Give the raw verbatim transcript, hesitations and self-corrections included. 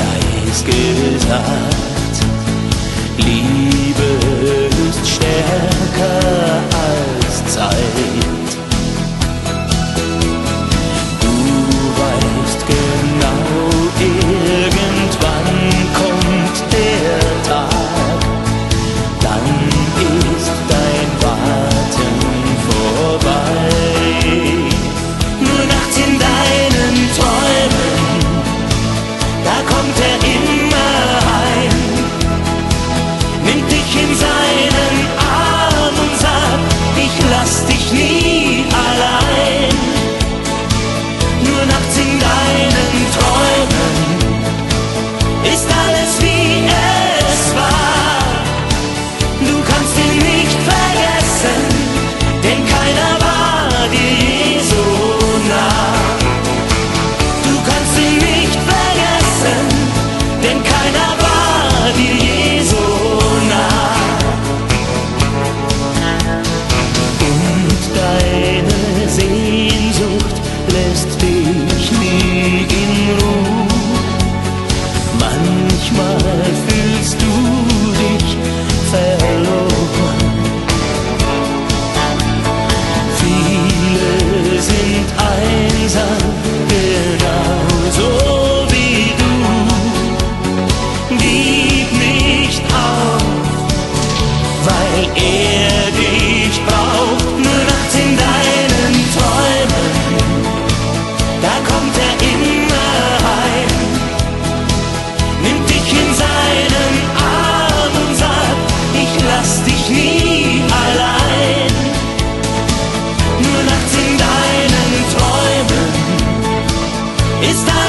Geist gesagt, Liebe ist stärker als Zeit. Du weißt genau, irgendwann kommt der Tag, dann ist dein Warten vorbei. Nur nachts in deinen Träumen, da kommt er immer heim, nimmt dich in seinen Arm und sagt, ich lass dich nie allein. Nur nachts in deinen Träumen ist alles wie es war. Du kannst ihn nicht vergessen, denn keiner war dir je so nah. Du kannst ihn nicht vergessen, denn keiner war dir je so nah. Und deine Sehnsucht lässt dich nie in Ruhe. Manchmal fühlst du dich verloren. Viele sind einsam, genauso wie du. Gib nicht auf, weil er dich braucht. Nur nachts in deinen Träumen, da kommt er immer heim, nimmt dich in seinen Arm und sagt, ich lass dich nie allein. Nur nachts in deinen Träumen ist